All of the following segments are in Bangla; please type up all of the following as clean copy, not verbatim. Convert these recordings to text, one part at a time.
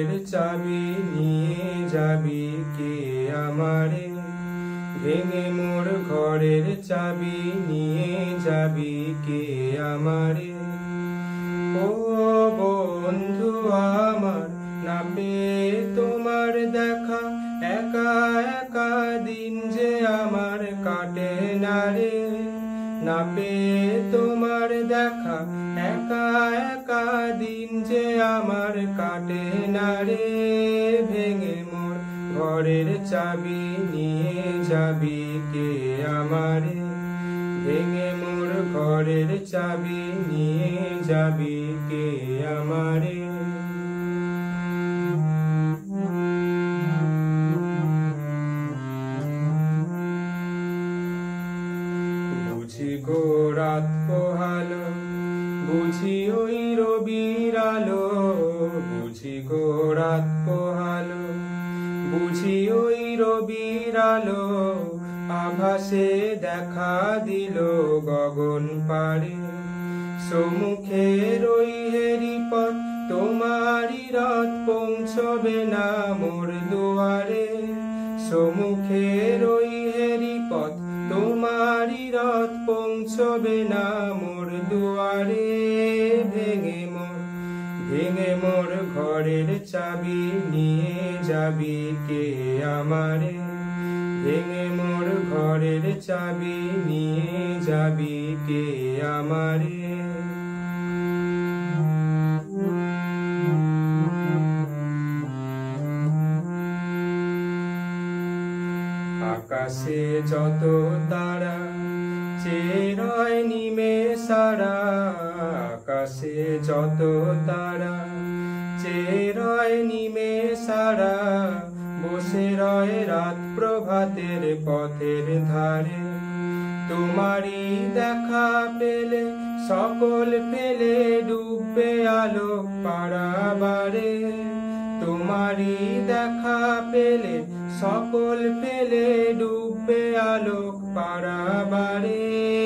ঘরের চাবি নিয়ে যাবি কে আমারে, ভেঙে মোর ঘরের চাবি নিয়ে যাবি কে আমারে। ও বন্ধু আমার, না পেয়ে তোমার দেখা, একা একা দিন যে আমার কাটে না রে। না পেয়ে তোমার দেখা, একা একা দিন যে আমার কাটে না রে। ভেঙে মোর ঘরের চাবি নিয়ে যাবি কে আমারে, ভেঙে মোর ঘরের চাবি নিয়ে যাবি কে আমারে। বুঝি গো রাত পোহালো, বুঝি ওই রবির আলো, বুঝি গো রাত পোহালো, বুঝি ওই রবির আলো, আভাসে দেখা দিল গগন পারে। সম্মুখের ওই হেরিপথ তোমারই রথ পৌঁছবে না মোর দুয়ারে। সম্মুখের ওই হেরিপথ তোমারই রথ পৌঁছবে না মোর দুয়ারে। ভেঙে মোর ঘরের চাবি নিয়ে যাবি কে আমারে, ভেঙে মোর ঘরের চাবি নিয়ে যাবি কে আমারে। আকাশে যত তারা চেয়ে রয় নিমে সারা, আকাশে যত তারা চেয়ে রয় নিমে সারা, বসে রয় রাত প্রভাতের পথের ধারে। তোমারই দেখা পেলে সকল ফেলে ডুববে আলোক পারাবারে। তোমারই দেখা পেলে সকল ফেলে ডুববে আলোক পারাবারে।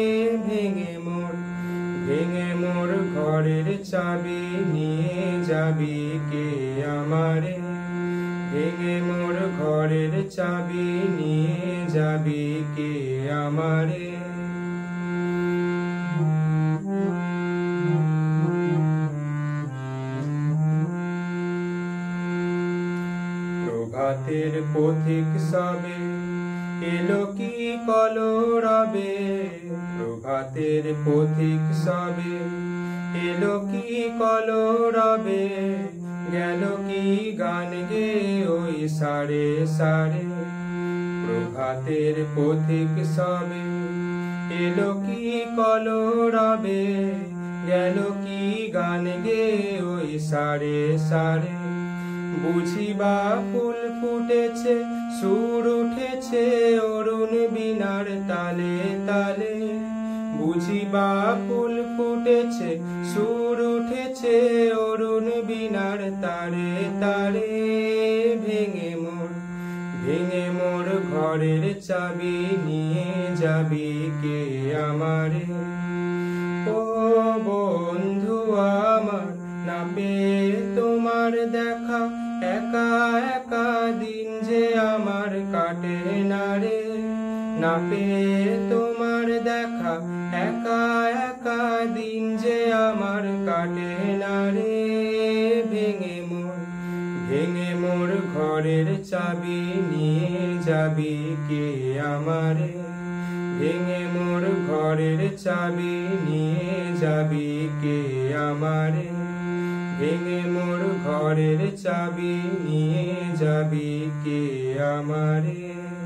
ভেঙে মোর ঘরের চাবি নিয়ে যাবি কে আমারে, ভেঙে মোর ঘরের চাবি নিয়ে যাবি কে আমারে। প্রভাতের পথিক সবে এলো কি কলরবে, প্রভাতের পথিক সবে এলো কি কলরবে, গেল কি গান গে ওই সারে সারে। প্রভাতের পথিক সবে এলো কি কলরবে, গেল কি গান গে ওই সারে সারে। বুঝিবা ফুল ফুটেছে, সুর উঠেছে অরুণ বীণার তালে তালে। বুঝিবা ফুল ফুটেছে, সুর উঠেছে অরুণ বীণার তারে তারে। ভেঙে মোর ঘরের চাবি নিয়ে যাবি কে আমারে। ও বন্ধু আমার, না পেয়ে তোমার দেখা, একা একা দিন যে আমার কাটে না রে। না পেয়ে তোমার দেখা, একা একা দিন যে আমার কাটে না রে। ভেঙে মোর ঘরের চাবি নিয়ে যাবি কে আমারে, ভেঙে মোর ঘরের চাবি নিয়ে যাবি কে আমারে, ভেঙে মোর ঘরের চাবি নিয়ে যাবি কে আমারে।